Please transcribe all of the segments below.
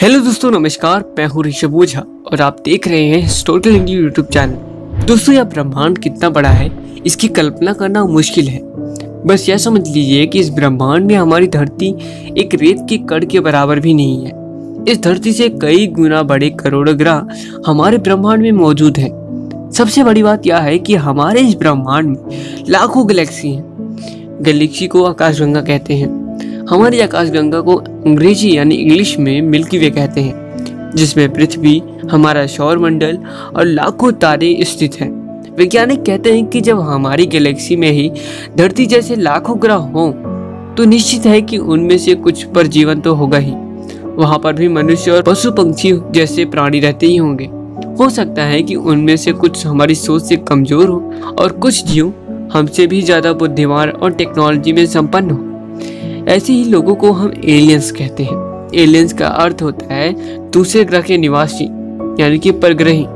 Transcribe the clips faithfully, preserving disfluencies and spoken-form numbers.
Hello दोस्तों, नमस्कार। मैं हूँ ऋषभ ओझा और आप देख रहे हैं हिस्टोरिकल इंडिया यूट्यूब चैनल। दोस्तों, यह ब्रह्मांड कितना बड़ा है इसकी कल्पना करना मुश्किल है। बस यह समझ लीजिए कि इस ब्रह्मांड में हमारी धरती एक रेत के कण के बराबर भी नहीं है। इस धरती से कई गुना बड़े करोड़ों ग्रह हमारे ब्रह्मांड में मौजूद हैं। सबसे बड़ी बात यह है कि हमारे इस ब्रह्मांड में लाखों गैलेक्सी हैं। गैलेक्सी को आकाशगंगा कहते हैं। हमारी आकाशगंगा को अंग्रेजी यानी इंग्लिश में मिल्की वे कहते हैं, जिसमें पृथ्वी, हमारा सौर मंडल और लाखों तारे स्थित हैं। वैज्ञानिक कहते हैं कि जब हमारी गैलेक्सी में ही धरती जैसे लाखों ग्रह हों, तो निश्चित है कि उनमें से कुछ पर जीवन तो होगा ही। वहां पर भी मनुष्य और पशु पक्षी जैसे प्राणी रहते ही होंगे। हो सकता है कि उनमें से कुछ हमारी सोच से कमजोर हो और कुछ जीव हमसे भी ज्यादा बुद्धिमान और टेक्नोलॉजी में संपन्न हो। ऐसे ही लोगों को हम एलियंस कहते हैं। एलियंस का अर्थ होता है दूसरे ग्रह के निवासी, यानी कि परग्रही।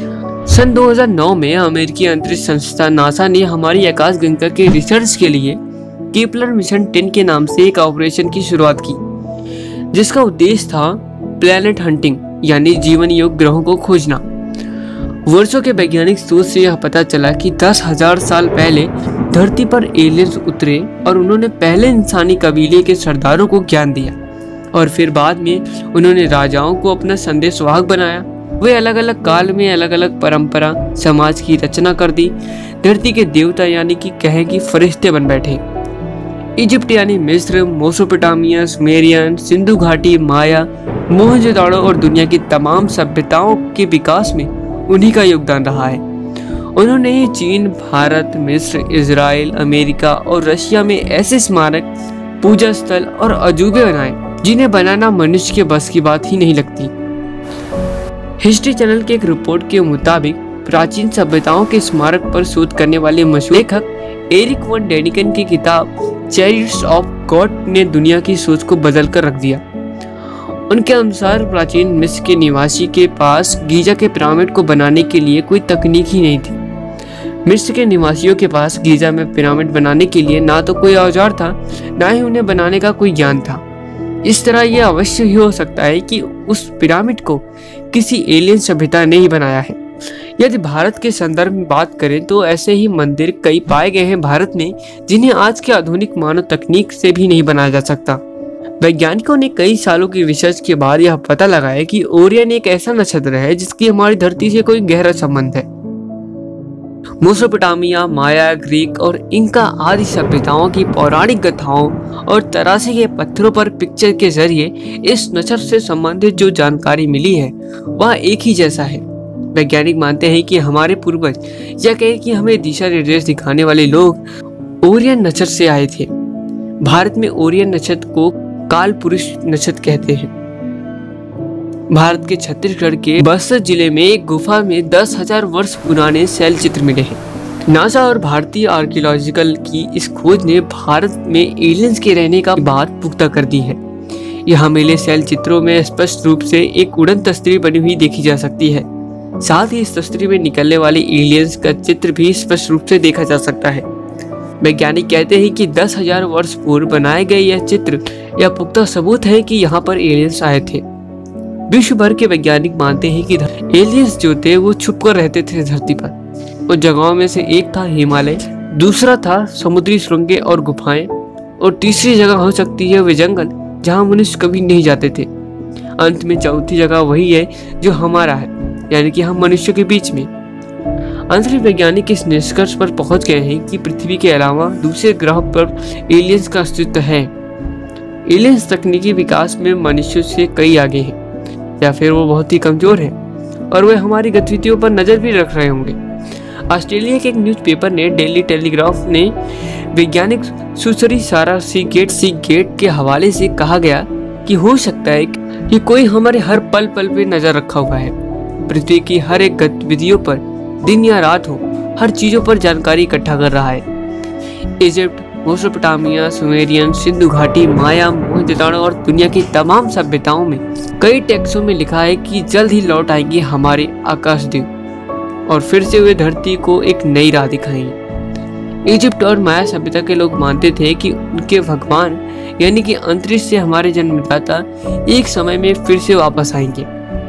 सन दो हज़ार नौ में अमेरिकी अंतरिक्ष संस्था नासा ने हमारी आकाशगंगा के रिसर्च के लिए केपलर मिशन टेन के नाम से एक ऑपरेशन की शुरुआत की, जिसका उद्देश्य था प्लैनेट हंटिंग, यानी जीवन योग्य ग्रहों को खोजना। वर्षों के वैज्ञानिक शोध से यह पता चला कि दस हजार साल पहले धरती पर एलियंस उतरे और उन्होंने पहले इंसानी कबीले के सरदारों को ज्ञान दिया और फिर बाद में उन्होंने राजाओं को अपना संदेशवाहक बनाया। वे अलग अलग काल में अलग अलग परंपरा समाज की रचना कर दी। धरती के देवता यानी कि कहें कि फरिश्ते बन बैठे। इजिप्ट यानी मिस्र, मेसोपोटामिया, सुमेरियन, सिंधु घाटी, माया, मोहनजोदाड़ो और दुनिया की तमाम सभ्यताओं के विकास में उन्हीं का योगदान रहा है। उन्होंने चीन, भारत, मिस्र, इजराइल, अमेरिका और रशिया में ऐसे स्मारक, पूजा स्थल और अजूबे बनाए जिन्हें बनाना मनुष्य के बस की बात ही नहीं लगती। हिस्ट्री चैनल के एक रिपोर्ट के मुताबिक प्राचीन सभ्यताओं के स्मारक पर शोध करने वाले मशहूर लेखक एरिक वन डेनिकन की किताब चैरिट्स ऑफ गॉड ने दुनिया की सोच को बदल कर रख दिया। उनके अनुसार प्राचीन मिस्र के निवासी के पास गीजा के पिरामिड को बनाने के लिए कोई तकनीक ही नहीं थी। मिस्र के निवासियों के पास गीजा में पिरामिड बनाने के लिए ना तो कोई औजार था, ना ही उन्हें बनाने का कोई ज्ञान था। इस तरह यह अवश्य ही हो सकता है कि उस पिरामिड को किसी एलियन सभ्यता ने ही बनाया है। यदि भारत के संदर्भ में बात करें तो ऐसे ही मंदिर कई पाए गए हैं भारत में, जिन्हें आज के आधुनिक मानव तकनीक से भी नहीं बनाया जा सकता। वैज्ञानिकों ने कई सालों की रिसर्च के बाद यह पता लगाया कि ओरियन एक ऐसा नक्षत्र है जिसकी हमारी धरती से कोई गहरा संबंध है। मेसोपोटामिया, माया, ग्रीक और इंका आदि सभ्यताओं की पौराणिक गाथाओं और तराशी के पत्थरों पर पिक्चर के जरिए इस नक्षत्र से संबंधित जो जानकारी मिली है वह एक ही जैसा है। वैज्ञानिक मानते हैं कि हमारे पूर्वज या कहें कि हमें दिशा निर्देश दिखाने वाले लोग ओरियन नक्षत्र से आए थे। भारत में ओरियन नक्षत्र को काल पुरुष नक्षत्र कहते हैं। भारत के छत्तीसगढ़ के बस्तर जिले में एक गुफा में दस हजार वर्ष पुराने शैल चित्र मिले हैं। नासा और भारतीय आर्कियोलॉजिकल की इस खोज ने भारत में एलियंस के रहने का बात पुख्ता कर दी है। यहाँ मिले शैल चित्रों में स्पष्ट रूप से एक उड़न तस्वीर बनी हुई देखी जा सकती है। साथ ही इस तस्वीर में निकलने वाले एलियंस का चित्र भी स्पष्ट रूप से देखा जा सकता है। वैज्ञानिक कहते हैं कि दस हजार वर्ष पूर्व बनाए गए यह चित्र यह पुख्ता सबूत है कि यहाँ पर एलियंस आए थे। विश्व भर के वैज्ञानिक मानते हैं कि एलियंस जो थे वो छुपकर रहते थे धरती पर। उन जगहों में से एक था हिमालय, दूसरा था समुद्री सुरंगें और गुफाएं, और तीसरी जगह हो सकती है वे जंगल जहाँ मनुष्य कभी नहीं जाते थे। अंत में चौथी जगह वही है जो हमारा है, यानी कि हम मनुष्य के बीच में। अंतरिक्ष वैज्ञानिक इस निष्कर्ष पर पहुंच गए हैं कि पृथ्वी के अलावा दूसरे ग्रह पर एलियंस का अस्तित्व है। एलियंस तकनीकी विकास में मनुष्य से कई आगे हैं, या फिर वो बहुत ही कमजोर हैं और वे हमारी गतिविधियों पर नजर भी रख रहे होंगे। ऑस्ट्रेलिया के एक न्यूज़पेपर ने डेली टेलीग्राफ ने वैज्ञानिक सुसरी सारा सी गेट सी गेट के हवाले से कहा गया कि हो सकता है कि कोई हमारे हर पल पल पे नजर रखा हुआ है। पृथ्वी की हर एक गतिविधियों पर, दिन या रात हो, हर चीजों पर जानकारी इकट्ठा कर रहा है। इजिप्ट, मेसोपोटामिया, सुमेरियन, सिंधु घाटी, माया, मोहनजोदाड़ो और दुनिया की तमाम सभ्यताओं में कई टेक्सों में लिखा है कि जल्द ही लौट आएंगे हमारे आकाशदीप और फिर से वे धरती को एक नई राह दिखाएंगे। इजिप्ट और माया सभ्यता के लोग मानते थे कि उनके भगवान यानी कि अंतरिक्ष से हमारे जन्मदाता एक समय में फिर से वापस आएंगे।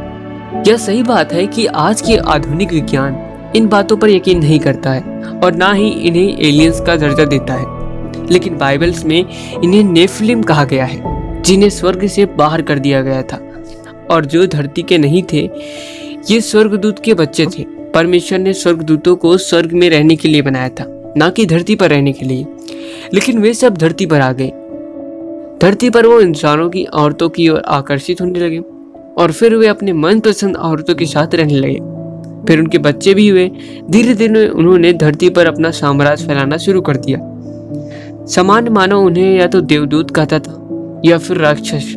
यह सही बात है कि आज के आधुनिक विज्ञान इन बातों पर यकीन नहीं करता है और ना ही इन्हें एलियंस का दर्जा देता है, लेकिन बाइबल्स में इन्हें नेफिलिम कहा गया है, जिन्हें स्वर्ग से बाहर कर दिया गया था और जो धरती के नहीं थे। ये स्वर्गदूत के बच्चे थे। परमेश्वर ने स्वर्गदूतों को स्वर्ग में रहने के लिए बनाया था, ना कि धरती पर रहने के लिए, लेकिन वे सब धरती पर आ गए। धरती पर वो इंसानों की औरतों की ओर आकर्षित होने लगे और फिर वे अपने मनपसंद औरतों के साथ रहने लगे। फिर उनके बच्चे भी हुए। धीरे धीरे उन्होंने धरती पर अपना साम्राज्य फैलाना शुरू कर दिया। सामान्य मानव उन्हें या तो देवदूत कहता था या फिर राक्षस।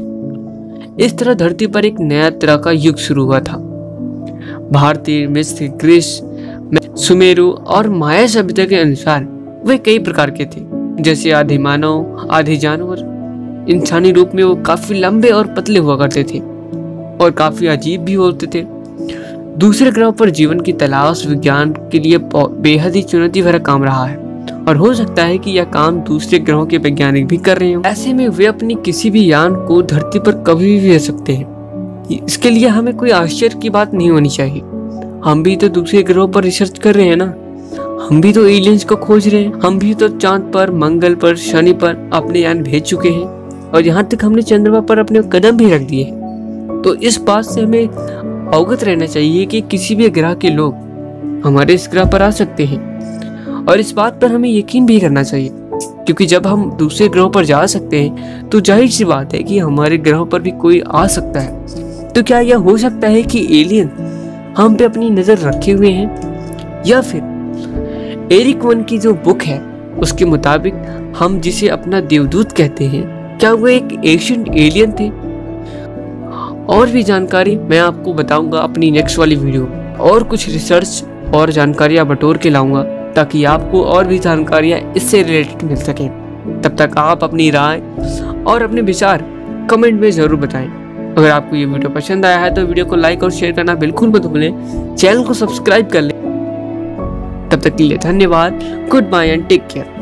इस तरह धरती पर एक नया तरह का युग शुरू हुआ था। भारतीय, मिस्र, ग्रीस, सुमेरु और माया सभ्यता के अनुसार वे कई प्रकार के थे, जैसे आधे मानव, आधे जानवर। इंसानी रूप में वो काफी लंबे और पतले हुआ करते थे और काफी अजीब भी होते थे। दूसरे ग्रहों पर जीवन की तलाश विज्ञान के लिए बेहद ही चुनौती भरा काम रहा है और हो सकता है कि यह काम दूसरे ग्रहों के वैज्ञानिक भी कर रहे हो। ऐसे में वे अपनी किसी भी यान को धरती पर कभी भी भेज सकते हैं। इसके लिए हमें कोई आश्चर्य की बात नहीं होनी चाहिए। हम भी तो दूसरे ग्रहों पर रिसर्च कर रहे हैं ना। हम भी तो एलियंस को खोज रहे हैं। हम भी तो चांद पर, मंगल पर, शनि पर अपने यान भेज चुके हैं और यहाँ तक हमने चंद्रमा पर अपने कदम भी रख दिए हैं। तो इस बात से हमें अवगत रहना चाहिए कि किसी भी ग्रह के लोग हमारे इस ग्रह पर आ सकते हैं और इस बात पर हमें यकीन भी करना चाहिए, क्योंकि जब हम दूसरे ग्रहों पर जा सकते हैं तो जाहिर सी बात है कि हमारे ग्रहों पर भी कोई आ सकता है। तो क्या यह हो सकता है कि एलियन हम पे अपनी नजर रखे हुए हैं, या फिर एरिक वन की जो बुक है उसके मुताबिक हम जिसे अपना देवदूत कहते हैं, क्या वो एक एशियन एलियन थे? और भी जानकारी मैं आपको बताऊंगा अपनी नेक्स्ट वाली वीडियो में, और कुछ रिसर्च और जानकारियां बटोर के लाऊंगा ताकि आपको और भी जानकारियां इससे रिलेटेड मिल सकें। तब तक आप अपनी राय और अपने विचार कमेंट में जरूर बताएं। अगर आपको ये वीडियो पसंद आया है तो वीडियो को लाइक और शेयर करना बिल्कुल मत भूलें। चैनल को सब्सक्राइब कर लें। तब तक के लिए धन्यवाद। Goodbye and take care.